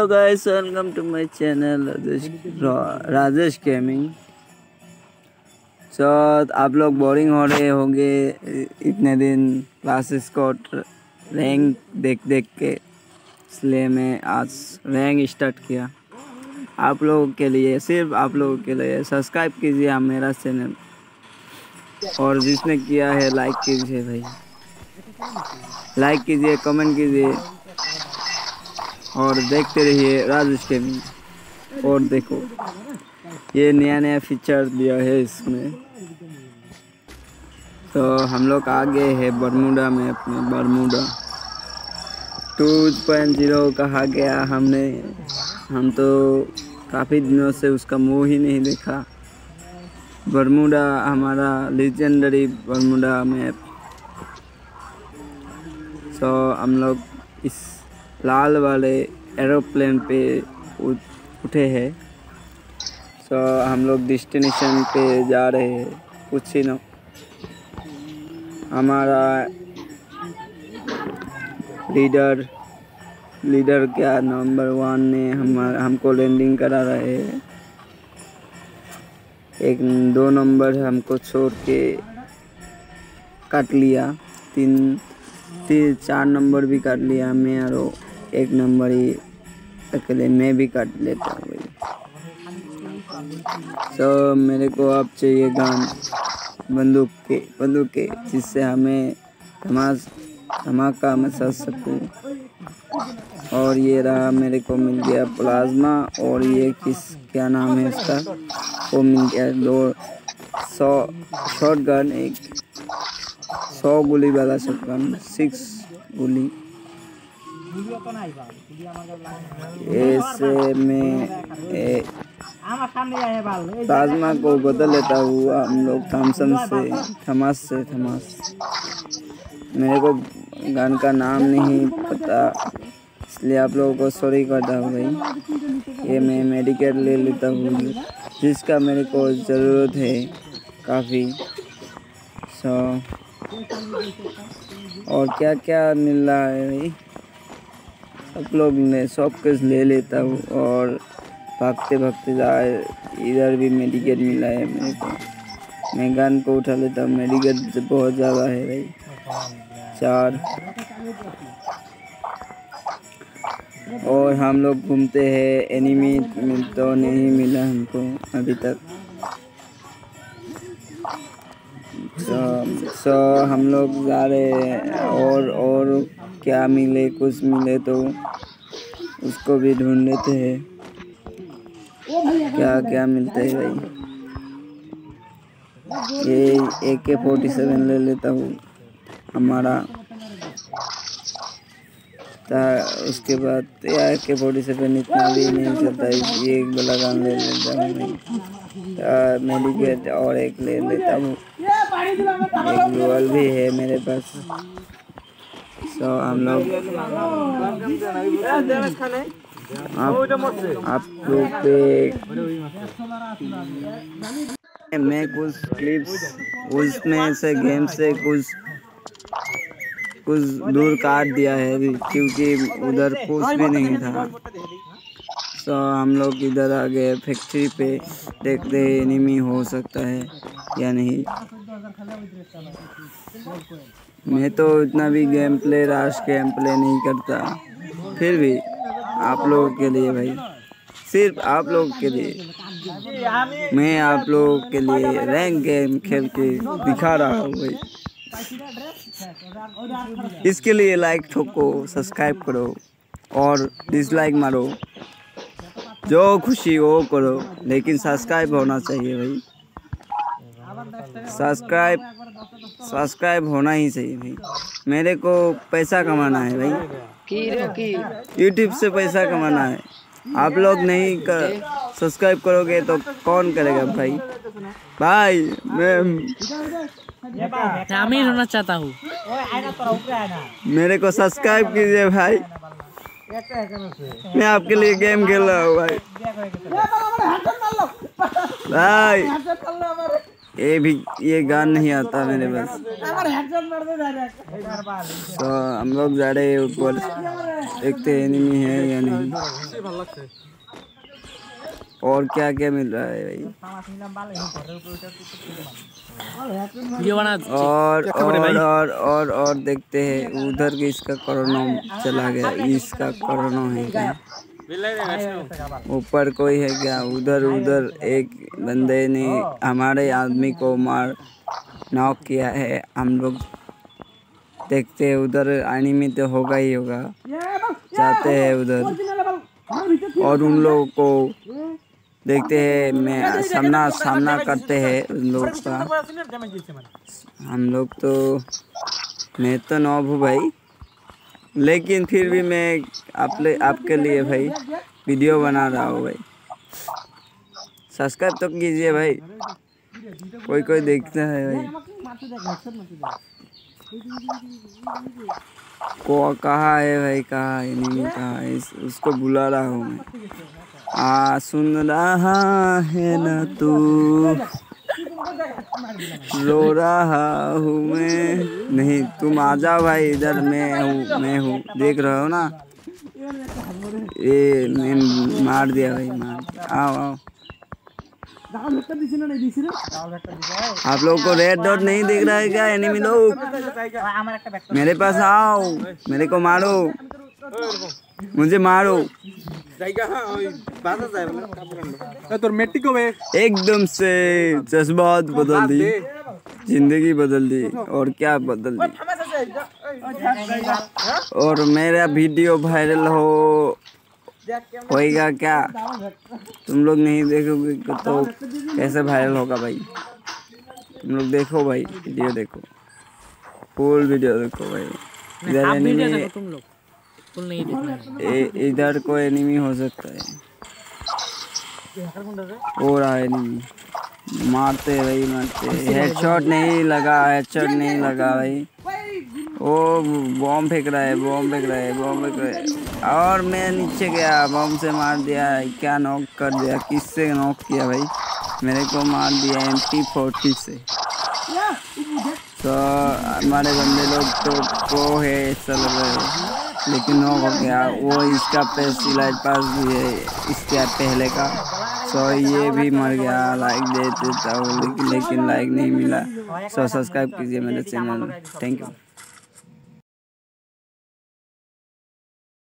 Hello guys, welcome to my channel Rajesh gaming. तो आप लोग बोरिंग हो रहे होंगे इतने दिन क्लासेस को रैंक देख के, इसलिए मैं आज रैंक स्टार्ट किया आप लोगों के लिए, सिर्फ आप लोगों के लिए। सब्सक्राइब कीजिए आप मेरा चैनल, और जिसने किया है लाइक कीजिए भाई, लाइक कीजिए, कमेंट कीजिए और देखते रहिए राजेश गेमिंग। और देखो ये नया फीचर दिया है इसमें। तो हम लोग आगे है बरमूडा में, अपने बरमूडा 2.0 कहा गया हमने। हम तो काफ़ी दिनों से उसका मुंह ही नहीं देखा। बरमूडा हमारा लेजेंडरी बरमूडा मैप। तो हम लोग इस लाल वाले एरोप्लेन पे उठे हैं। तो हम लोग डेस्टिनेशन पे जा रहे हैं। कुछ ही ना, हमारा लीडर क्या नंबर 1 ने हमको लैंडिंग करा रहे हैं। 1-2 नंबर हमको छोड़ के काट लिया, 3-4 नंबर भी काट लिया मैं, और 1 नंबर ही अकेले मैं भी काट लेता हूँ भाई। तो मेरे को अब चाहिए गन, बंदूक के जिससे हमें धमाका मचा सकूँ। और ये रहा, मेरे को मिल गया प्लाज्मा। और ये क्या नाम है इसका, वो मिल गया 200 शॉटगन, 100 गोली वाला शॉटगन, 6 गोली। ऐसे में प्लाज्मा को बदल लेता हुआ हम लोग थमास से। मेरे को गन का नाम नहीं पता, इसलिए आप लोगों को सॉरी करता हूँ भाई। ये मैं मेडिकेट ले लेता हूँ जिसका मेरे को ज़रूरत है काफ़ी। और क्या क्या मिल रहा है भाई, सब लोग ने सब कुछ ले लेता हूँ। और भागते जाए, इधर भी मेडिकेट मिला है मेरे को, मैं गन को उठा लेता हूँ। मेडिकेट बहुत ज़्यादा है भाई, 4। और हम लोग घूमते हैं, एनिमी तो नहीं मिला हमको अभी तक। तो हम लोग जा रहे हैं, और क्या मिले, कुछ मिले तो उसको भी ढूंढ लेते हैं। क्या क्या मिलता है भाई, ये AK-47 ले लेता हूँ हमारा। उसके बाद AK-47 इतना भी नहीं चलता है, ये एक बड़ा गन ले लेता हूँ। मेडिकेट और एक ले लेता हूँ, एक ग्लोअल भी है मेरे पास। तो हम लोग आप लोग पे मैं कुछ क्लिप्स उसमें से गेम से कुछ दूर काट दिया है क्योंकि उधर कुछ भी नहीं था। तो हम लोग इधर आ गए फैक्ट्री पे, देखते हैं एनिमी हो सकता है या नहीं। मैं तो इतना भी गेम प्ले नहीं करता, फिर भी आप लोगों के लिए भाई, सिर्फ आप लोगों के लिए मैं आप लोगों के लिए रैंक गेम खेल के दिखा रहा हूँ भाई। इसके लिए लाइक ठोको, सब्सक्राइब करो और डिसलाइक मारो, जो खुशी हो करो, लेकिन सब्सक्राइब होना चाहिए भाई। सब्सक्राइब होना ही चाहिए भाई। मेरे को पैसा कमाना है भाई, यूट्यूब से पैसा कमाना है। आप लोग नहीं सब्सक्राइब करोगे तो कौन करेगा भाई? मैं अमीर होना चाहता हूँ, मेरे को सब्सक्राइब कीजिए भाई, मैं आपके लिए गेम खेल रहा हूँ भाई। ये गन नहीं आता मेरे पास। तो हम लोग जा रहे हैं ऊपर, देखते एनिमी है या नहीं, और क्या क्या मिल रहा है भाई। और देखते हैं उधर किसका कोरोना चला गया, इसका कोरोना है क्या, ऊपर कोई है क्या, उधर एक बंदे ने हमारे आदमी को नॉक किया है। हम लोग देखते हैं उधर एनिमी तो होगा ही होगा, जाते हैं उधर और उन लोगों को देखते हैं, मैं सामना करते हैं उन लोग का। हम लोग तो, मैं तो नॉब हूँ भाई, लेकिन फिर भी मैं आपके लिए भाई वीडियो बना रहा हूँ भाई। सब्सक्राइब तो कीजिए भाई, कोई देखता है भाई। कहाँ है भाई, कहाँ है, नहीं कहाँ है, उसको बुला रहा हूँ मैं। सुन रहा है ना तू, रो रहा हूँ मैं, नहीं तुम आ जाओ भाई इधर, मैं हूँ देख रहे हो ना, ये मैं मार दिया भाई, आओ। आप लोगों को रेड डॉट नहीं दिख रहा है क्या एनिमी लोग? मेरे पास आओ, मेरे को मारो, मुझे मारो। एकदम से जज्बात बदल दी, जिंदगी बदल दी, और क्या बदल दी। और मेरा वीडियो वायरल होएगा क्या? तुम लोग नहीं देखोगे तो कैसे वायरल होगा भाई? तुम लोग देखो भाई, वीडियो देखो, फुल वीडियो देखो भाई। इधर एनिमी, तुम लोग फुल नहीं देखना, इधर कोई एनिमी हो सकता है, हो रहा है एनिमी, मारते भाई, मारते। हेडशॉट नहीं लगा भाई। वो बॉम्ब फेंक रहा है, और मैं नीचे गया, बॉम्ब से मार दिया। क्या नॉक कर दिया, किससे नॉक किया भाई? मेरे को मार दिया MP40 से। तो हमारे बंदे लोग तो प्रो है चल रहे, लेकिन नॉक हो गया। वो इसका पैसिलाइट पास भी है इसके पहले का, सो ये भी मर गया। लाइक दे देता हूँ, लेकिन लाइक नहीं मिला। सो सब्सक्राइब कीजिए मेरे चैनल, थैंक यू।